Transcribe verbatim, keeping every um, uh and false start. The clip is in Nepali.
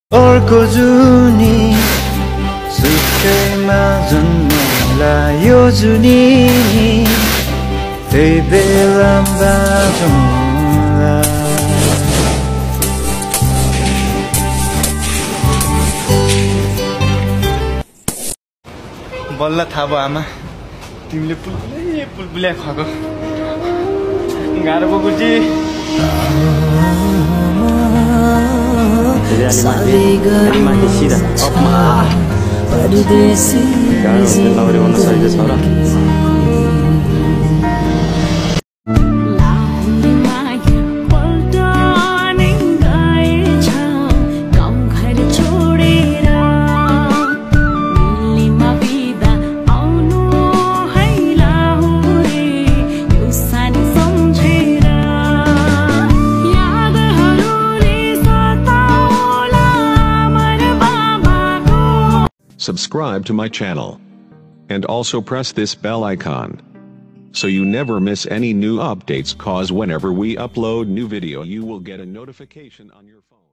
अर्को जुनी सुत्केमा जन्मलायो जुनी त्यही बेला बाँचौँला। बल्ल थाहा भयो आमा तिमीले पुलपुले पुलपुले खुवाएको गाह्रो पो गुर्जी। माथि सिधा गाह्रो हुन्छ नौरी हुन सकेको छ र। Subscribe to my channel and also press this bell icon so you never miss any new updates, cause whenever we upload new video you will get a notification on your phone.